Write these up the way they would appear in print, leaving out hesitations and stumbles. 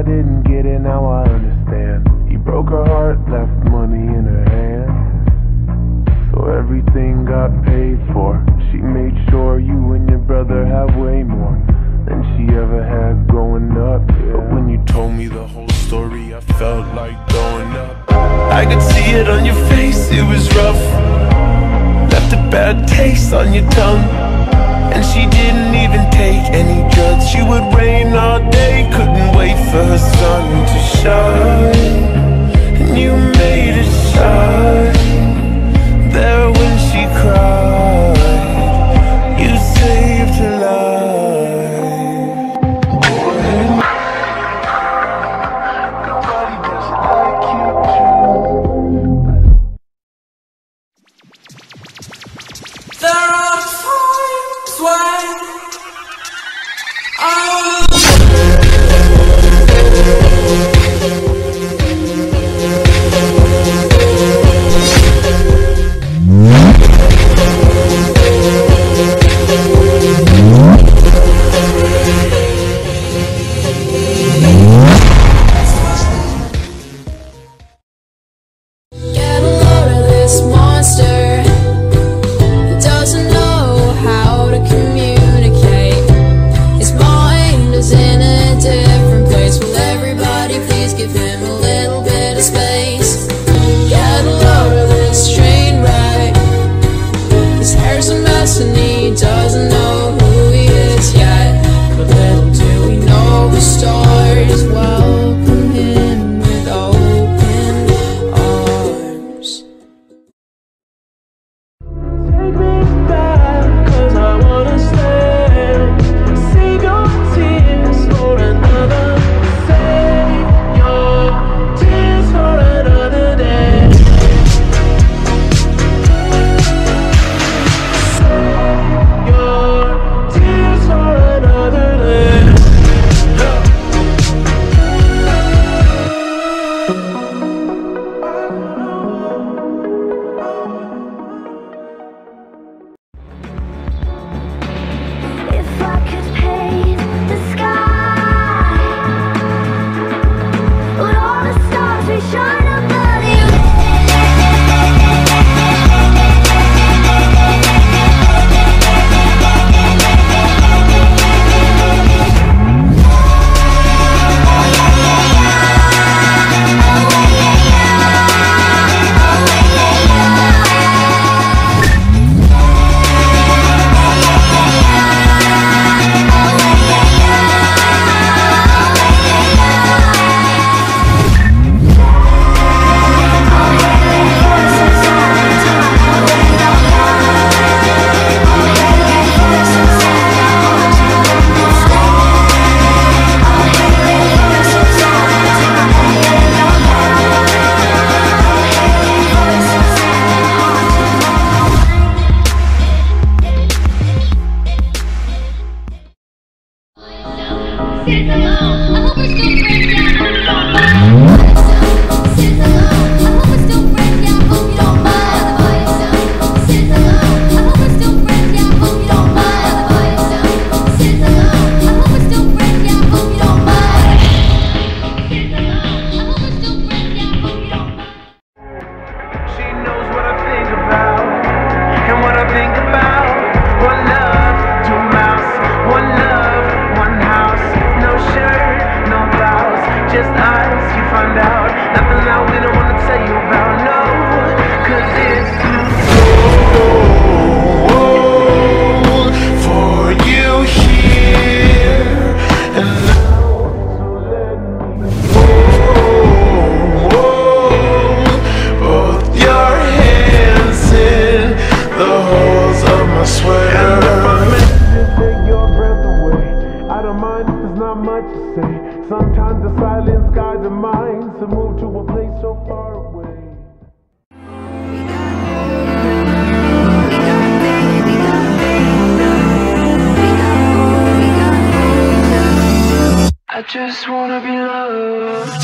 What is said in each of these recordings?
I didn't get it, now I understand. He broke her heart, left money in her hand, so everything got paid for. She made sure you and your brother have way more than she ever had growing up. But when you told me the whole story, I felt like throwing up. I could see it on your face, it was rough. Left a bad taste on your tongue. And she didn't even take any drugs. She would rain all day, couldn't wait for her sun to shine. And you made it shine there when she cried. You saved her life. Nobody does it like you do. There are times when get a load of this monster. He doesn't know how to communicate. His mind is in a different place. Will everybody please give him a little bit of space? Get a load of this train wreck. His hair's a mess and he doesn't know who he is yet. But little do we know the stars welcome him with open arms. Take me back, 'cause I wanna stand. Save your tears for another. Save your tears for another day. Save your tears for another day. If I could paint the sky, would all the stars be shine a bloody Sit alone. I hope we're still friends. Yeah, I hope you don't mind. Sit alone. I hope we're still friends. Yeah, I hope you don't mind. Sit alone. I hope we're still friends. Yeah, I hope you don't mind. Sit alone. I hope we're still friends. Yeah, I hope you don't mind. Sit alone. I hope we're still friends. Yeah, I hope you don't mind. She knows what I think about, and what I think about. One love, two mouths. One love, one house. No shirt, no blouse, just eyes. You find out nothing that we don't wanna tell you about. No, 'cause it's too cold for you here and now. So let me both your hands in the holes of my sweater. And if I meant to just take your breath away, I don't mind if there's not much to say. Sometimes the silence guides our minds to move to a place so far away. I just wanna be loved.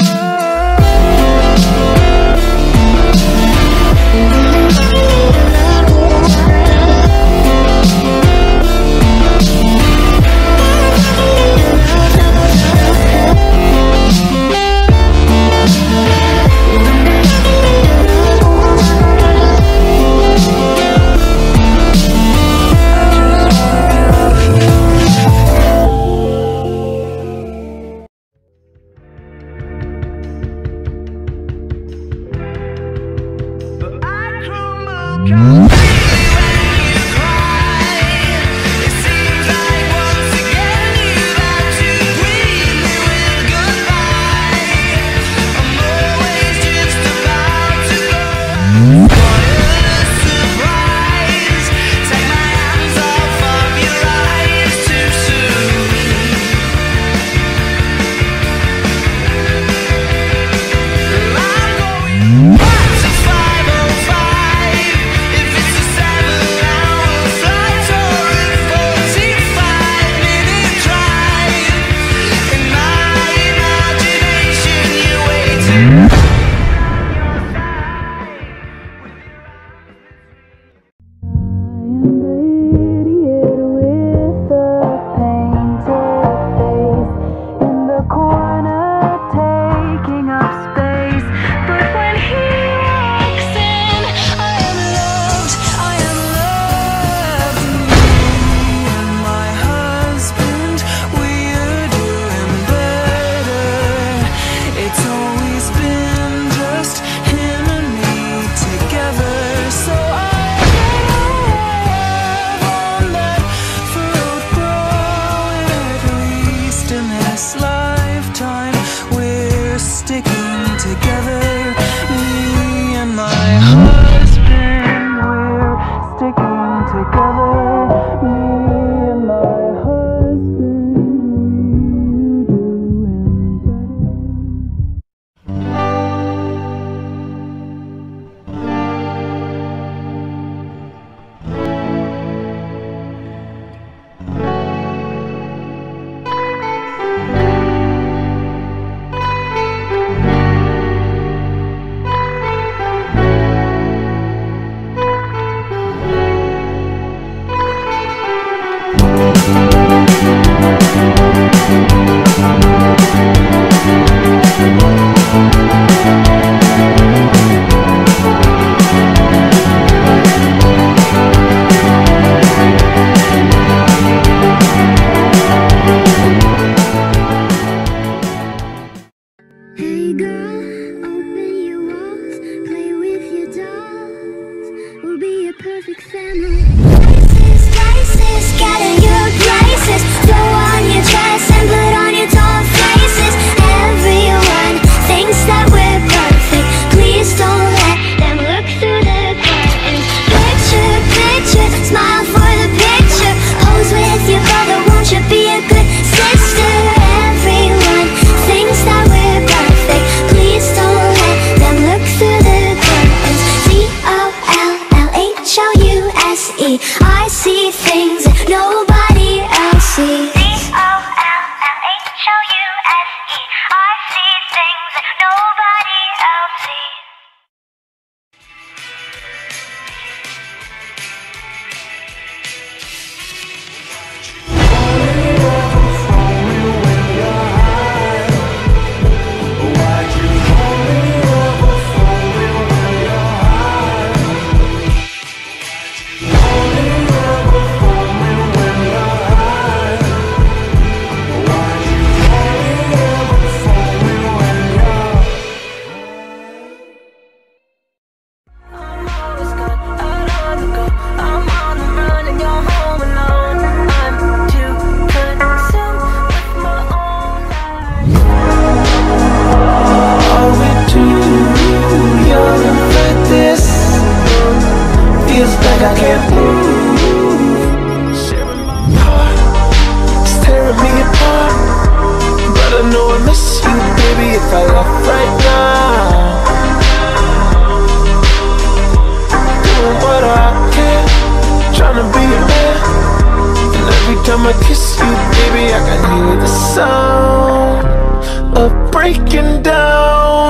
I'ma kiss you, baby, I can hear the sound of breaking down.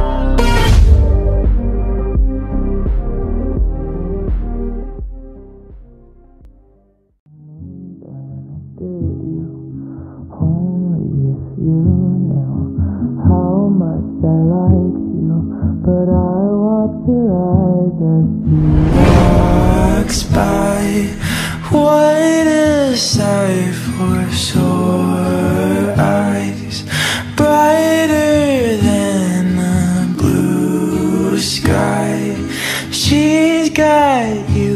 Only if you knew how much I like you, but I watch your eyes as you walks by. What a sight for sore eyes, brighter than the blue sky. She's got you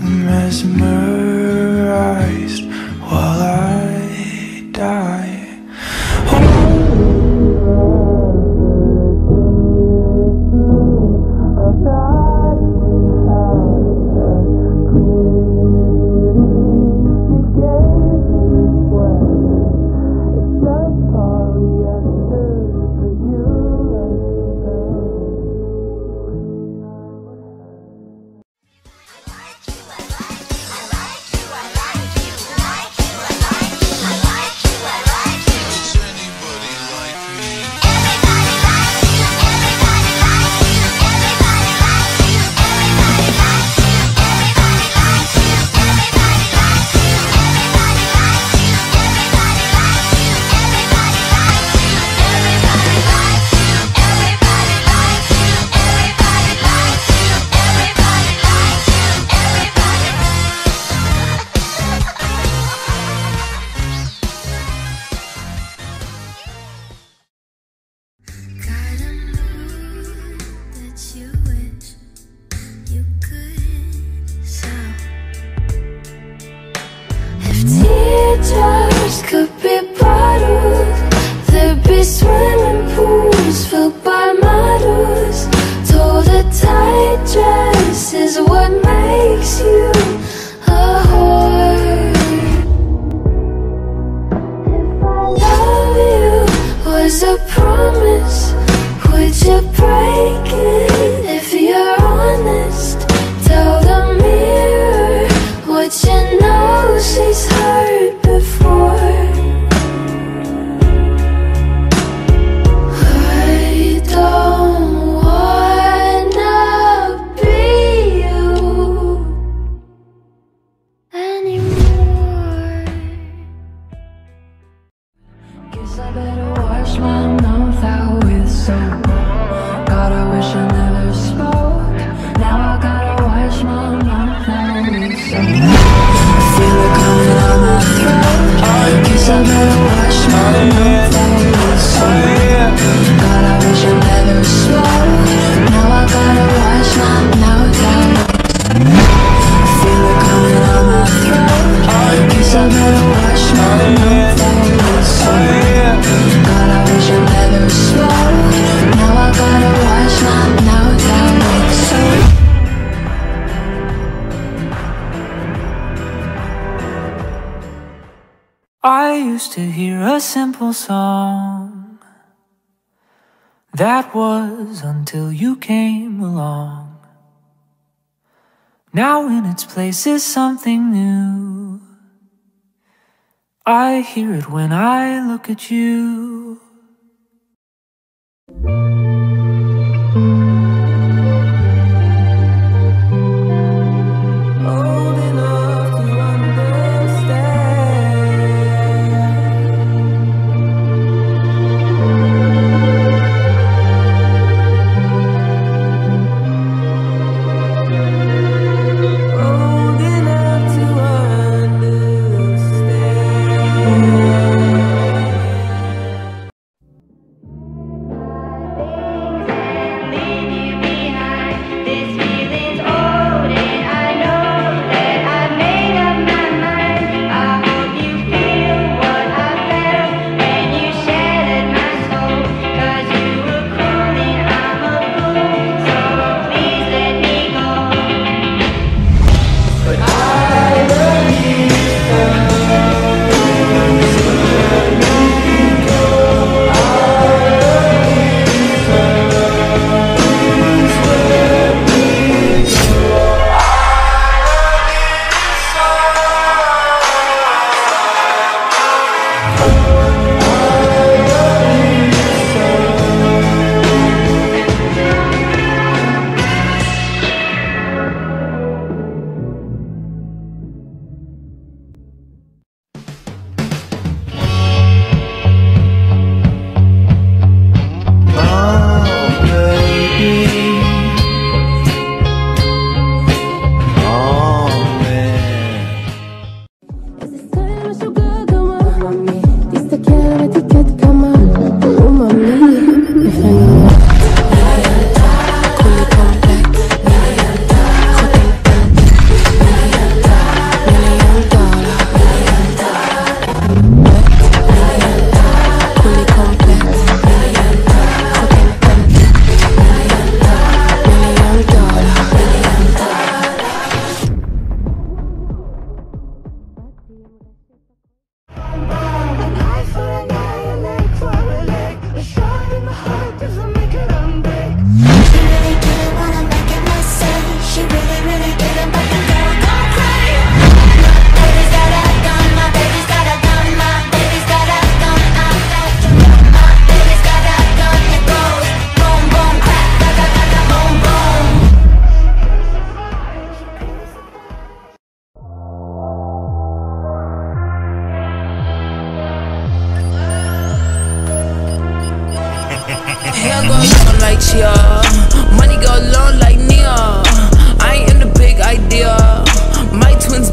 mesmerized while I die. Teardrops could be bottles, there'd be swimming pools filled by models. Told a tight dress is what makes you a whore. If I love you was a promise, would you break it? If you're honest, tell the mirror what you know she's heard before. I don't wanna be you anymore. Guess I better wash my mouth out with soap. God, I wish I never spoke. Now I gotta wash my mouth out with soap. Feel it coming out my throat. Guess I better wash my mouth out with soap. God, I wish I never spoke. Now I gotta wash my mouth out with soap. Feel it coming out my throat. Guess I better wash my mouth out with soap. God, I wish I never spoke. Now I gotta wash my mouth out with soap. I used to hear a simple song. That was until you came along. Now in its place is something new. I hear it when I look at you. Old enough to understand.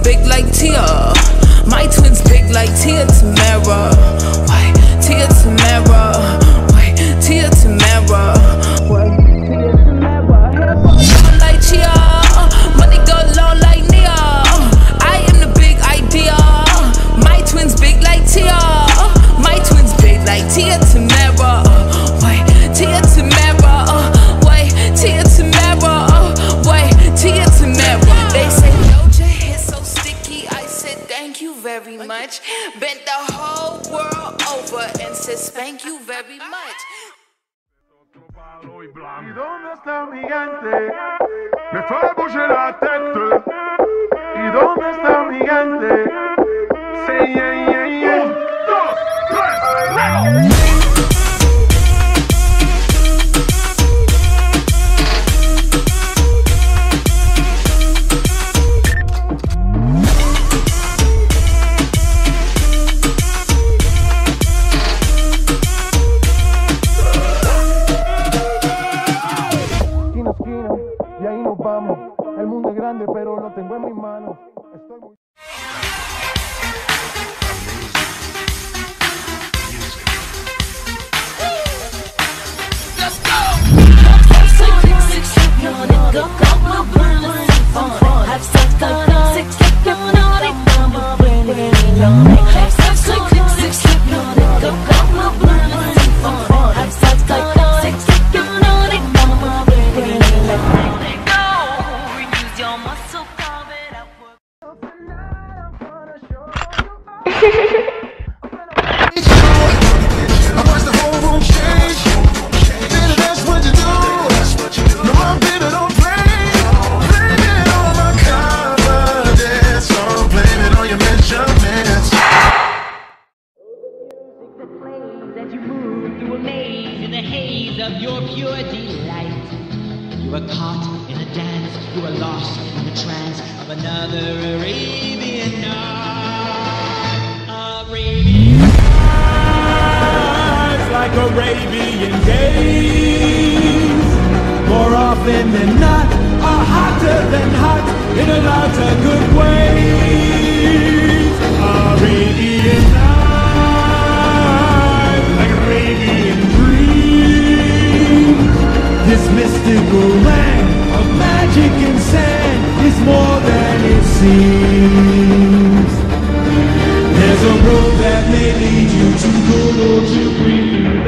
big like Tia. My twins big like Tia Tamara. Wait, Tia Tamara. Wait, Tia Tamara. Wait, Tia Tamara. Hair fall long like Chia. Money go long like Nia. I am the big idea. My twins big like Tia. My twins big like Tia Tamara. Wait, Tia Tamara. Wait, Tia Tamara. Wait, Tia Tamara. They say Doja hit so sticky. I said thank you very much. Bent the whole world over and said thank you very much. ¿Y dónde está mi gigante? Me fue bouger la tête. ¿Y dónde está mi gigante? Say yeah, yeah, yeah. 1, 2, 3, y ahí nos vamos. El mundo es grande, pero lo tengo en mis manos. Estoy muy... Of your pure delight, you are caught in a dance, you are lost in the trance of another Arabian night. Arabian nights like Arabian days, more often than not, are hotter than hot in a lot of good ways. Arabian nights like Arabian this mystical land of magic and sand is more than it seems. There's a road that may lead you to good or to green.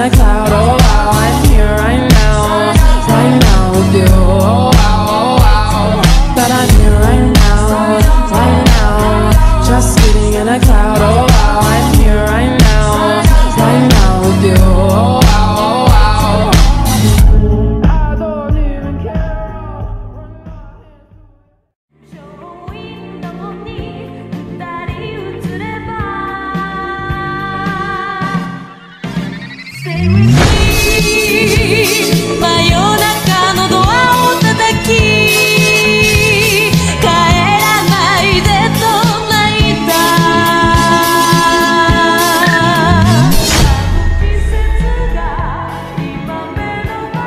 a cloud. Oh wow, I'm here right now with you. Oh wow, that I'm here right now, just sitting in a cloud. Oh wow, I'm here right now with you. Oh wow, I don't even care. ショーウィンドウに二人映れば Stay with me 真夜中のドアを叩き帰らないでと泣いた季節が今目の前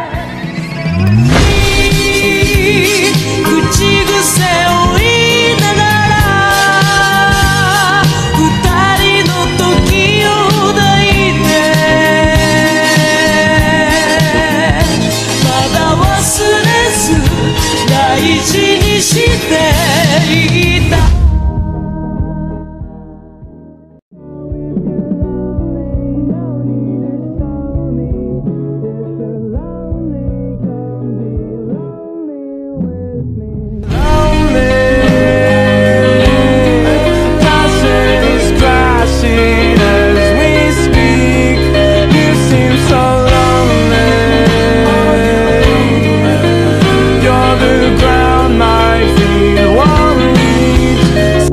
口癖を言いながら二人の時を抱いてまだ忘れず大事にしていた Passions crashing as we speak. You seem so lonely. You're the ground my feet won't reach.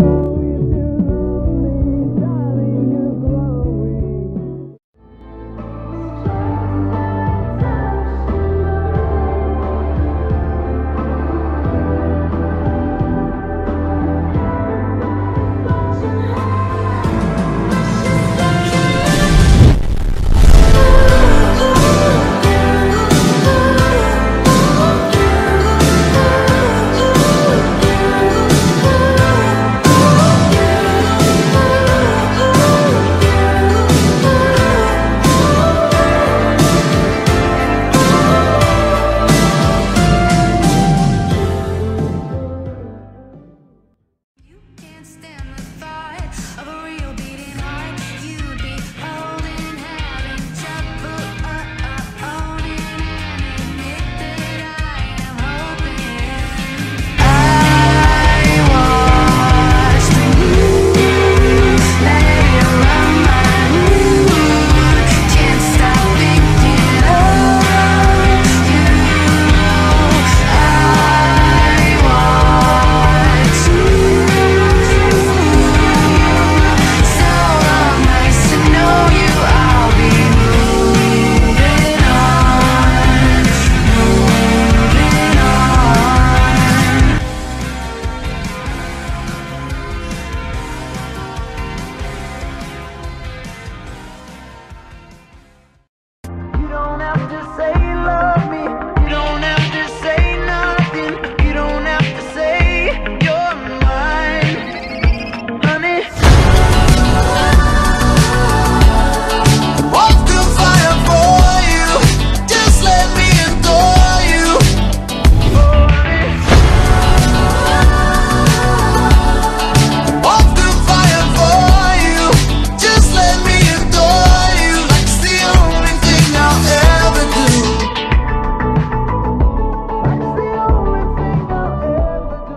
Can't stand the thought of a real beating heart. You'd be holding, having trouble owning and admit that I am hoping. I watch the moon lay around my mood. Can't stop thinking of you. I watch you. So nice to know you. I'll be moving on, moving on. You don't have to say you love me. You don't have to say nothing. You don't have to say you're mine, honey. Walk through fire for you. Just let me adore you. Oh, honey. Walk through fire for you. Just let me adore you. Like it's the only thing I'll ever do. Like it's the only thing I'll ever do.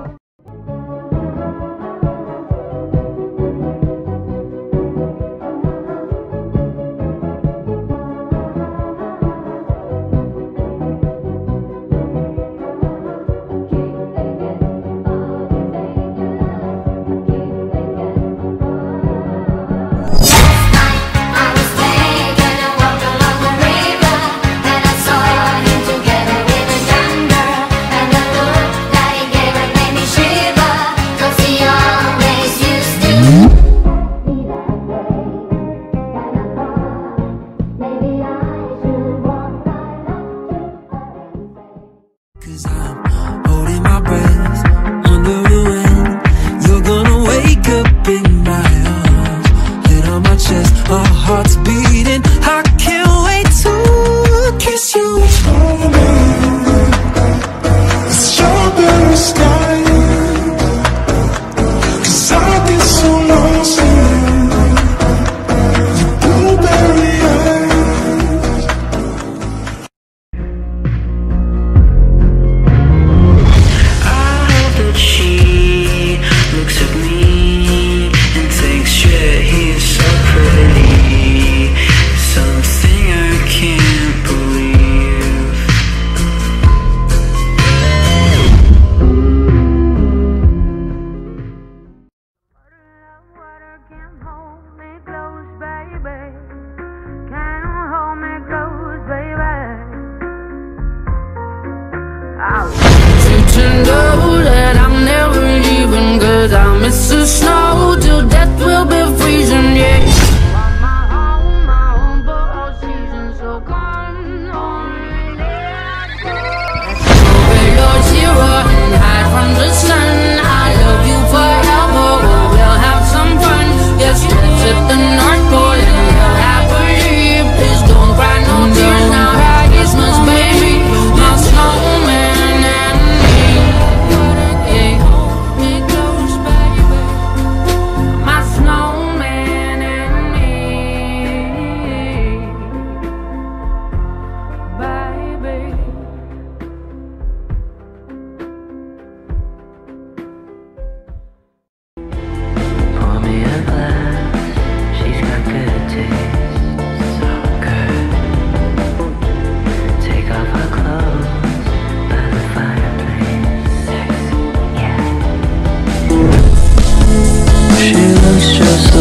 I was taking a walk along the river, and I saw him together with a young girl. And the look that he gave her made me shiver, 'cause he always used to be that way. And I thought maybe I should walk right up to her and say. 'Cause I'm holding my breath, wondering when you're gonna wake up in my arms, head on my chest, our hearts beating. I can't wait to kiss you. Strawberry sky. 'Cause I've been so lost in you. Blueberry eyes.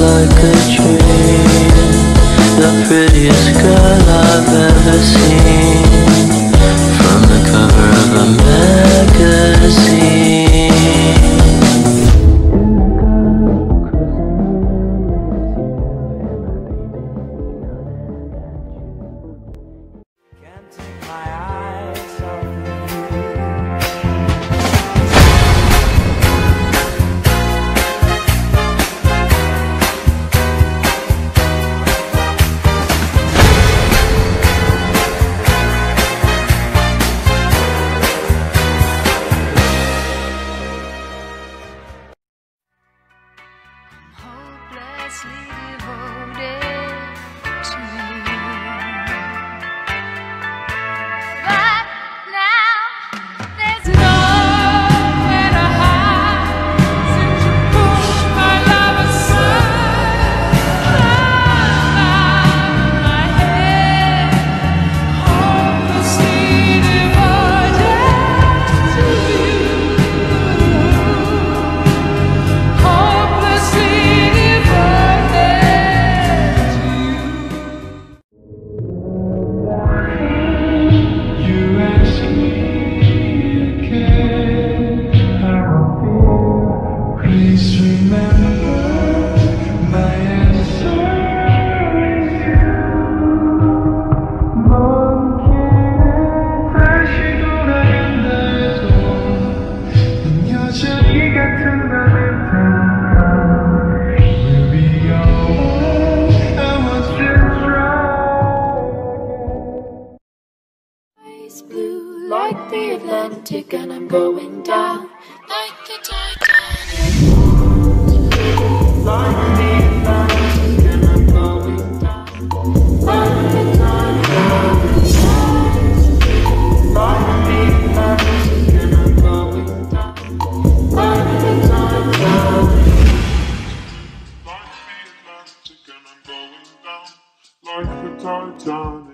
like a dream, the prettiest girl I've ever seen, from the cover of a magazine. Can't take my eyes off of hopelessly devoted to you. But now there's nowhere to hide since you pushed my love aside. My head hopelessly devoted to you. Hopelessly You ask me again how I feel. Please remember my answer is you. 멍키는 다시 돌아간다도 난 여전히 같은 나를 테니까. We'll be alright. I want you to try. It's blue like the Atlantic, and I'm going down like the Titanic. Like the Atlantic, and I'm going down like the Titanic. Like the Atlantic, and I'm going down like the Titanic. Like the Titanic.